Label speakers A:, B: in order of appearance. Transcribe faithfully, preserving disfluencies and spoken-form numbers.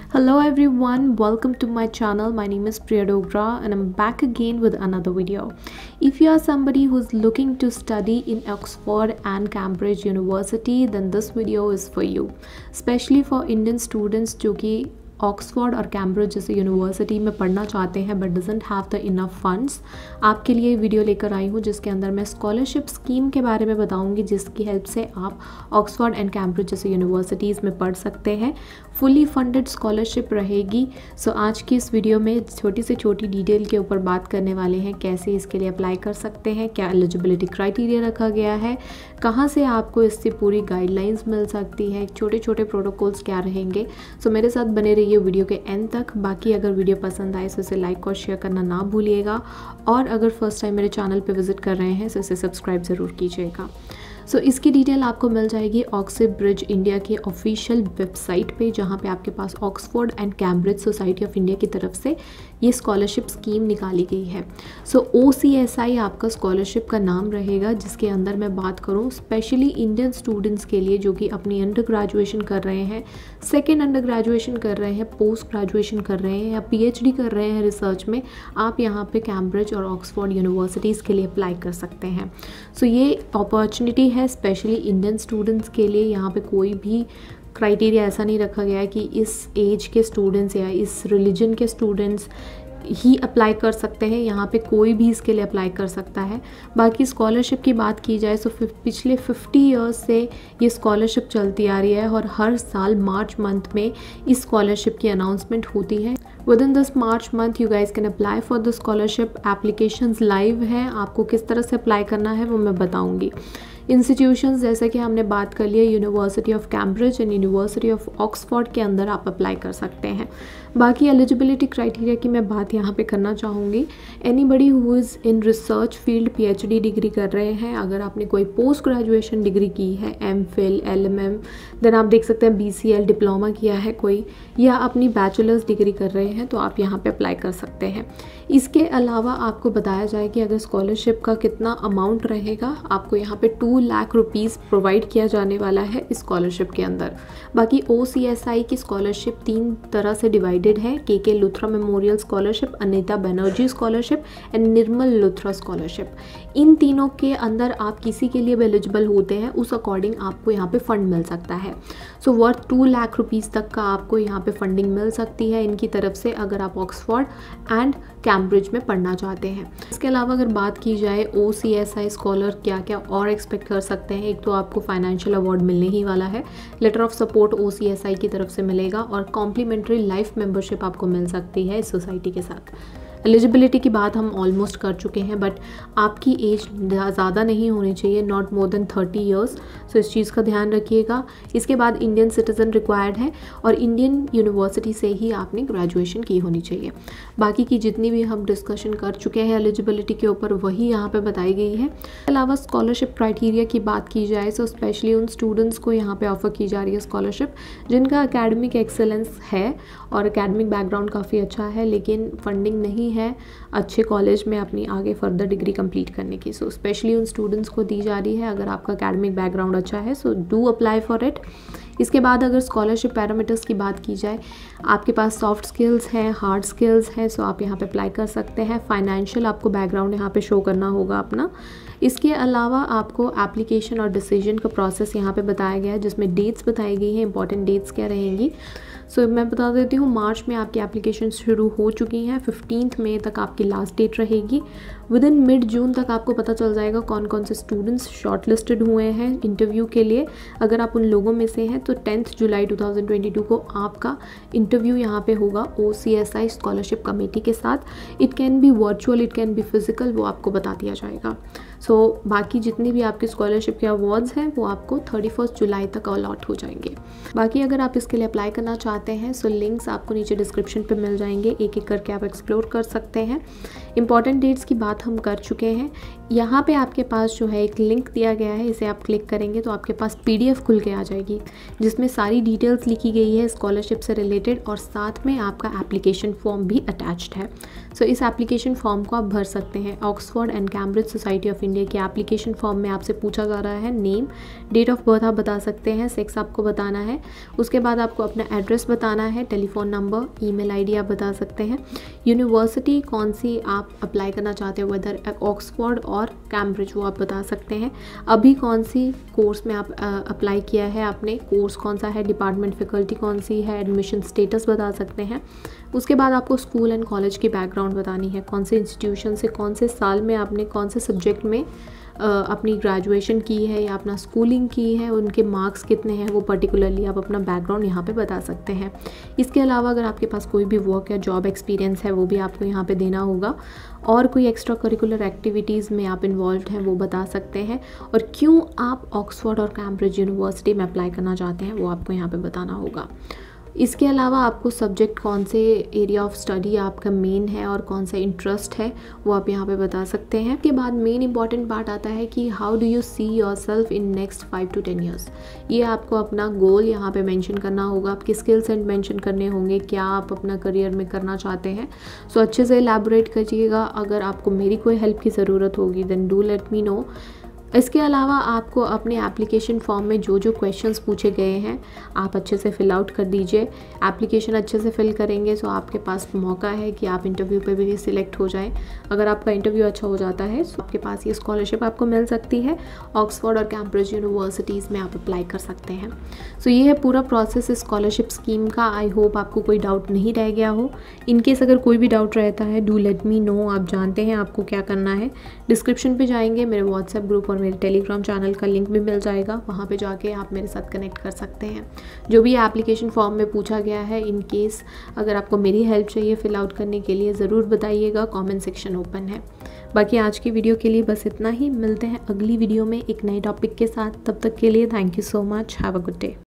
A: Hello everyone, welcome to my channel. My name is Priya Dogra and I'm back again with another video. If you are somebody who's looking to study in Oxford and Cambridge University, then this video is for you. Especially for Indian students जो कि Oxford और Cambridge जैसे university में पढ़ना चाहते हैं but doesn't have the enough funds, आपके लिए वीडियो लेकर आई हूँ जिसके अंदर मैं स्कॉलरशिप स्कीम के बारे में बताऊँगी जिसकी हेल्प से आप ऑक्सफोर्ड एंड कैम्ब्रिज जैसे यूनिवर्सिटीज़ में पढ़ सकते हैं। फुली फंडेड स्कॉलरशिप रहेगी। सो so, आज की इस वीडियो में छोटी से छोटी डिटेल के ऊपर बात करने वाले हैं, कैसे इसके लिए अप्लाई कर सकते हैं, क्या एलिजिबिलिटी क्राइटेरिया रखा गया है, कहाँ से आपको इससे पूरी गाइडलाइंस मिल सकती है, छोटे छोटे प्रोटोकॉल्स क्या रहेंगे। सो so, मेरे साथ बने रहिए वीडियो के एंड तक। बाकी अगर वीडियो पसंद आए तो इसे लाइक और शेयर करना ना भूलिएगा, और अगर फर्स्ट टाइम मेरे चैनल पे विजिट कर रहे हैं तो इसे सब्सक्राइब ज़रूर कीजिएगा। सो so, इसकी डिटेल आपको मिल जाएगी ऑक्सफोर्ड ब्रिज इंडिया के ऑफिशियल वेबसाइट पे, जहाँ पे आपके पास Oxford and Cambridge society of India की तरफ से ये स्कॉलरशिप स्कीम निकाली गई है। सो ओ सी एस आई आपका स्कॉलरशिप का नाम रहेगा, जिसके अंदर मैं बात करूँ स्पेशली इंडियन स्टूडेंट्स के लिए जो कि अपनी अंडर ग्रेजुएशन कर रहे हैं, सेकेंड अंडर ग्रेजुएशन कर रहे हैं, पोस्ट ग्रेजुएशन कर रहे हैं या पी एच डी कर रहे हैं रिसर्च में, आप यहाँ पे कैम्ब्रिज और ऑक्सफोर्ड यूनिवर्सिटीज़ के लिए अप्लाई कर सकते हैं। सो so, ये अपॉर्चुनिटी है स्पेशली इंडियन स्टूडेंट्स के लिए। यहाँ पे कोई भी क्राइटेरिया ऐसा नहीं रखा गया है कि इस एज के स्टूडेंट्स या इस रिलीजन के स्टूडेंट्स ही अप्लाई कर सकते हैं। यहाँ पे कोई भी इसके लिए अप्लाई कर सकता है। बाकी स्कॉलरशिप की बात की जाए तो पिछले फिफ्टी इयर्स से ये स्कॉलरशिप चलती आ रही है और हर साल मार्च मंथ में इस स्कॉलरशिप की अनाउंसमेंट होती है। Within this March month you guys can apply for the scholarship. Applications live हैं, आपको किस तरह से अप्लाई करना है वो मैं बताऊँगी। इंस्टीट्यूशंस जैसे कि हमने बात कर लिया, university of Cambridge and university of Oxford के अंदर आप अप्लाई कर सकते हैं। बाकी एलिजिबिलिटी क्राइटेरिया की मैं बात यहाँ पे करना चाहूँगी। Anybody who is in research field P H D degree कर रहे हैं, अगर आपने कोई पोस्ट ग्रेजुएशन डिग्री की है, M Phil, L M M, then आप देख सकते हैं बी सी एल डिप्लोमा किया है कोई, या अपनी बैचलर्स डिग्री कर रहे हैं तो आप यहाँ पे अप्लाई कर सकते हैं। इसके अलावा आपको बताया जाए कि अगर स्कॉलरशिप का कितना अमाउंट रहेगा, आपको यहाँ पे टू लाख रुपीज़ प्रोवाइड किया जाने वाला है इस स्कॉलरशिप के अंदर। बाकी ओ सी एस आई की स्कॉलरशिप तीन तरह से डिवाइडेड है, K K Luthra memorial scholarship, Anita Banerjee scholarship and Nirmal Luthra scholarship. इन तीनों के अंदर आप किसी के लिए भी एलिजिबल होते हैं, उस अकॉर्डिंग आपको यहाँ पे फंड मिल सकता है। So worth two lakh rupees तक का आपको यहाँ पे फंडिंग मिल सकती है इनकी तरफ से, अगर आप ऑक्सफोर्ड एंड कैम्ब्रिज में पढ़ना चाहते हैं। इसके अलावा अगर बात की जाए ओ सी एस आई स्कॉलर क्या क्या और एक्सपेक्ट कर सकते हैं, एक तो आपको फाइनेंशियल अवार्ड मिलने ही वाला है, letter of support O C S I की तरफ से मिलेगा, और कॉम्प्लीमेंट्री लाइफ मेंबरशिप आपको मिल सकती है इस सोसाइटी के साथ। एलिजिबिलिटी की बात हम ऑलमोस्ट कर चुके हैं, बट आपकी एज ज़्यादा नहीं होनी चाहिए, not more than thirty years. So इस चीज़ का ध्यान रखिएगा। इसके बाद इंडियन सिटीज़न रिक्वायर्ड है और इंडियन यूनिवर्सिटी से ही आपने ग्रेजुएशन की होनी चाहिए। बाकी की जितनी भी हम डिस्कशन कर चुके हैं एलिजिबिलिटी के ऊपर, वही यहाँ पे बताई गई है। इसके अलावा स्कॉलरशिप क्राइटेरिया की बात की जाए तो स्पेशली उन स्टूडेंट्स को यहाँ पे ऑफर की जा रही है स्कॉलरशिप जिनका एकेडमिक एक्सेलेंस है और एकेडमिक बैकग्राउंड काफ़ी अच्छा है, लेकिन फंडिंग नहीं है अच्छे कॉलेज में अपनी आगे फर्दर डिग्री कंप्लीट करने की। सो स्पेशली उन स्टूडेंट्स को दी जा रही है। अगर आपका एकेडमिक बैकग्राउंड अच्छा है so do apply for it. इसके बाद अगर स्कॉलरशिप पैरामीटर्स की बात की जाए, आपके पास सॉफ्ट स्किल्स हैं, हार्ड स्किल्स हैं, सो आप यहाँ पे अप्लाई कर सकते हैं। फाइनेंशियल आपको बैकग्राउंड यहाँ पे शो करना होगा अपना। इसके अलावा आपको एप्लीकेशन और डिसीजन का प्रोसेस यहाँ पे बताया गया है, जिसमें डेट्स बताई गई हैं, इंपॉर्टेंट डेट्स क्या रहेंगी। सो so, मैं बता देती हूँ, मार्च में आपकी एप्लीकेशन शुरू हो चुकी हैं, फिफ्टींथ मई तक आपकी लास्ट डेट रहेगी। विद इन मिड जून तक आपको पता चल जाएगा कौन कौन से स्टूडेंट्स शॉर्टलिस्टेड हुए हैं इंटरव्यू के लिए। अगर आप उन लोगों में से हैं तो tenth July two thousand twenty two को आपका इंटरव्यू यहाँ पे होगा O C S I scholarship committee के साथ। It can be virtual, it can be physical, वो आपको बता दिया जाएगा। सो so, बाकी जितनी भी आपकी स्कॉलरशिप के अवार्ड्स हैं वो आपको थर्टी फर्स्ट जुलाई तक अलॉट हो जाएंगे। बाकी अगर आप इसके लिए अप्लाई करना चाहते हैं सो लिंक्स आपको नीचे डिस्क्रिप्शन पे मिल जाएंगे, एक एक करके आप एक्सप्लोर कर सकते हैं। इंपॉर्टेंट डेट्स की बात हम कर चुके हैं। यहाँ पे आपके पास जो है एक लिंक दिया गया है, इसे आप क्लिक करेंगे तो आपके पास पीडीएफ खुल के आ जाएगी, जिसमें सारी डिटेल्स लिखी गई है स्कॉलरशिप से रिलेटेड, और साथ में आपका एप्लीकेशन फॉर्म भी अटैच्ड है। सो so, इस एप्लीकेशन फॉर्म को आप भर सकते हैं। Oxford and Cambridge society of India की एप्लीकेशन फॉर्म में आपसे पूछा जा रहा है नेम, डेट ऑफ बर्थ आप बता सकते हैं, सेक्स आपको बताना है, उसके बाद आपको अपना एड्रेस बताना है, टेलीफोन नंबर, ईमेल आईडी आप बता सकते हैं, यूनिवर्सिटी कौन सी आप अप्लाई करना चाहते हो, वेदर ऑक्सफोर्ड और कैम्ब्रिज वो आप बता सकते हैं, अभी कौन सी कोर्स में आप अप्लाई किया है आपने, कोर्स कौन सा है, डिपार्टमेंट फैकल्टी कौन सी है, एडमिशन स्टेटस बता सकते हैं। उसके बाद आपको स्कूल एंड कॉलेज की बैकग्राउंड बतानी है, कौन से इंस्टीट्यूशन से कौन से साल में आपने कौन से सब्जेक्ट में अपनी ग्रेजुएशन की है या अपना स्कूलिंग की है, उनके मार्क्स कितने हैं, वो पर्टिकुलरली आप अपना बैकग्राउंड यहाँ पे बता सकते हैं। इसके अलावा अगर आपके पास कोई भी वर्क या जॉब एक्सपीरियंस है वो भी आपको यहाँ पे देना होगा, और कोई एक्स्ट्रा करिकुलर एक्टिविटीज़ में आप इन्वॉल्व हैं वो बता सकते हैं, और क्यों आप ऑक्सफोर्ड और कैम्ब्रिज यूनिवर्सिटी में अप्लाई करना चाहते हैं वो आपको यहाँ पर बताना होगा। इसके अलावा आपको सब्जेक्ट कौन से एरिया ऑफ स्टडी आपका मेन है और कौन सा इंटरेस्ट है वो आप यहाँ पे बता सकते हैं। के बाद मेन इंपॉर्टेंट पार्ट आता है कि how do you see yourself in next five to ten years. ये आपको अपना गोल यहाँ पे मेंशन करना होगा, आपके स्किल सेट मेंशन करने होंगे, क्या आप अपना करियर में करना चाहते हैं। सो अच्छे से एलैबोरेट करिएगा। अगर आपको मेरी कोई हेल्प की ज़रूरत होगी then do let me know. इसके अलावा आपको अपने एप्लीकेशन फॉर्म में जो जो क्वेश्चंस पूछे गए हैं आप अच्छे से फिल आउट कर दीजिए। एप्लीकेशन अच्छे से फिल करेंगे तो आपके पास मौका है कि आप इंटरव्यू पे भी सिलेक्ट हो जाएं। अगर आपका इंटरव्यू अच्छा हो जाता है तो आपके पास ये स्कॉलरशिप आपको मिल सकती है। ऑक्सफोर्ड और कैम्ब्रिज यूनिवर्सिटीज़ में आप अप्लाई कर सकते हैं। सो ये है पूरा प्रोसेस स्कॉलरशिप स्कीम का। आई होप आपको कोई डाउट नहीं रह गया हो। इनकेस अगर कोई भी डाउट रहता है डू लेट मी नो। आप जानते हैं आपको क्या करना है। डिस्क्रिप्शन पर जाएंगे, मेरे व्हाट्सएप ग्रुप और मेरे टेलीग्राम चैनल का लिंक भी मिल जाएगा, वहाँ पे जाके आप मेरे साथ कनेक्ट कर सकते हैं। जो भी एप्लीकेशन फॉर्म में पूछा गया है, इन केस अगर आपको मेरी हेल्प चाहिए फिल आउट करने के लिए ज़रूर बताइएगा, कमेंट सेक्शन ओपन है। बाकी आज की वीडियो के लिए बस इतना ही। मिलते हैं अगली वीडियो में एक नए टॉपिक के साथ। तब तक के लिए thank you so much. Have a good day.